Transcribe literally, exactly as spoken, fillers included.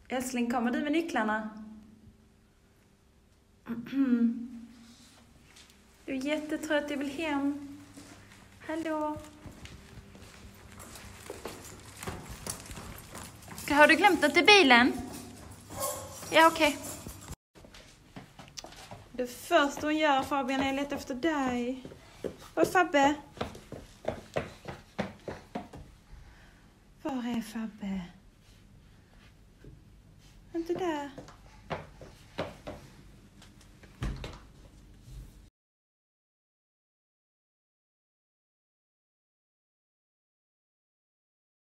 Älskling, kommer du med nycklarna? Du är jättetrött, jag vill hem. Hallå? Har du glömt något i bilen? Ja, okej. Okay. Det första hon gör, Fabian, är att leta efter dig. Var är Fabbe? Var är Fabbe? Inte där.